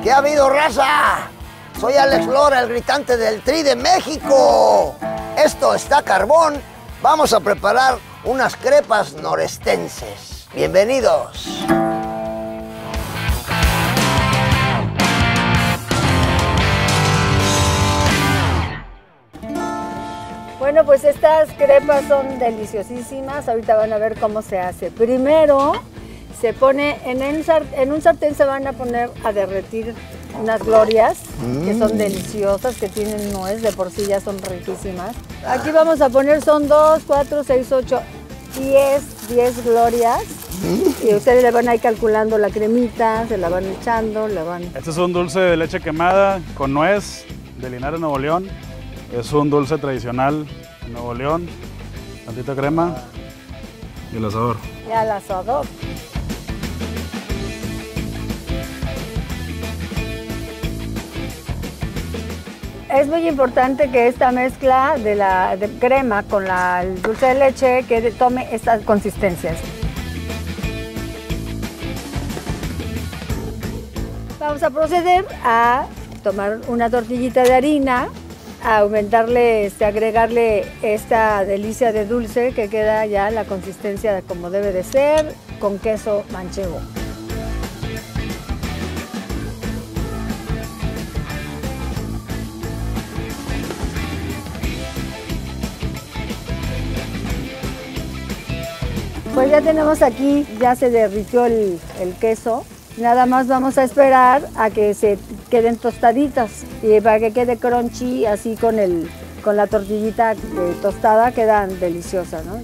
¿Qué ha habido, raza? Soy Alex Lora, el gritante del Tri de México. Esto está carbón. Vamos a preparar unas crepas norestenses. Bienvenidos. Bueno, pues estas crepas son deliciosísimas. Ahorita van a ver cómo se hace. Primero se pone en un sartén se van a poner a derretir unas glorias que son deliciosas, que tienen nuez, de por sí ya son riquísimas. Aquí vamos a poner, son 2, 4, 6, 8, 10 glorias. Y ustedes le van a ir calculando la cremita, se la van echando, Este es un dulce de leche quemada con nuez de Linares, Nuevo León. Es un dulce tradicional de Nuevo León. Tantita crema y el asador. Y al asador. Es muy importante que esta mezcla de crema con el dulce de leche tome estas consistencias. Vamos a proceder a tomar una tortillita de harina, a aumentarle, agregarle esta delicia de dulce que queda ya la consistencia de como debe de ser, con queso manchego. Pues ya tenemos aquí, ya se derritió el queso. Nada más vamos a esperar a que se queden tostaditas y para que quede crunchy, así con la tortillita tostada quedan deliciosas, ¿no?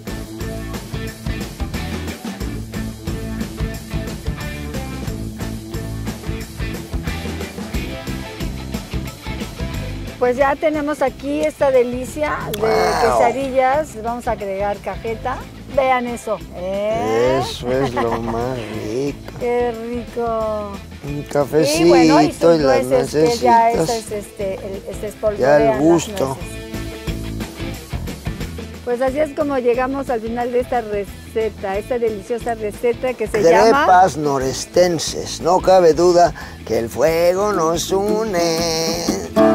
Pues ya tenemos aquí esta delicia de quesadillas. Vamos a agregar cajeta. Vean eso. Eso es lo más rico. ¡Qué rico! Un cafecito y, bueno, y sus las nueces, que ya es ya el gusto. Pues así es como llegamos al final de esta receta, esta deliciosa receta que se llama crepas norestenses. No cabe duda que el fuego nos une.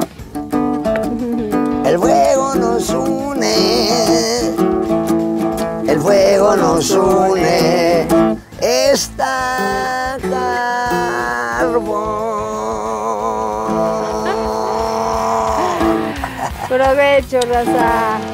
El fuego nos une. El fuego nos une, está carbón. Provecho, raza.